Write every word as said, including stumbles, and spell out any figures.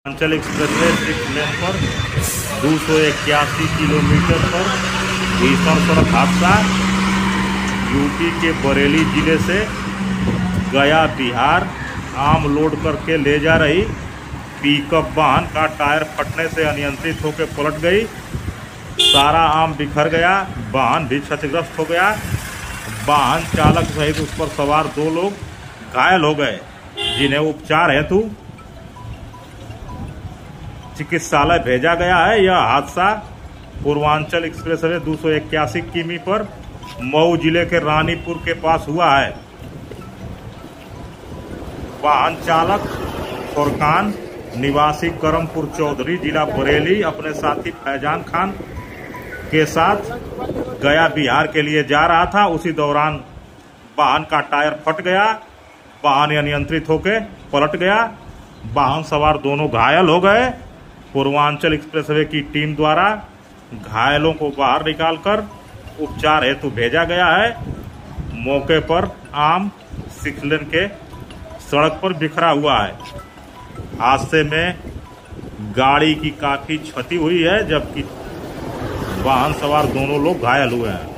Purvanchal expressway six lane पर दो सौ इक्यासी किलोमीटर पर भीषण सड़क हादसा। यूपी के बरेली जिले से गया बिहार आम लोड करके ले जा रही पिकअप वाहन का टायर फटने से अनियंत्रित होकर पलट गई। सारा आम बिखर गया, वाहन भी क्षतिग्रस्त हो गया। वाहन चालक सहित उस पर सवार दो लोग घायल हो गए, जिन्हें उपचार हेतु चिकित्सालय भेजा गया है। यह हादसा पूर्वांचल एक्सप्रेसवे दो सौ इक्यासी किमी पर मऊ जिले के रानीपुर के पास हुआ है। वाहन चालक फुरकान निवासी करमपुर चौधरी जिला बरेली अपने साथी फैजान खान के साथ गया बिहार के लिए जा रहा था। उसी दौरान वाहन का टायर फट गया, वाहन अनियंत्रित होकर पलट गया। वाहन सवार दोनों घायल हो गए। पूर्वांचल एक्सप्रेसवे की टीम द्वारा घायलों को बाहर निकालकर उपचार हेतु भेजा गया है। मौके पर आम सिक्स लेन के सड़क पर बिखरा हुआ है। हादसे में गाड़ी की काफी क्षति हुई है, जबकि वाहन सवार दोनों लोग घायल हुए हैं।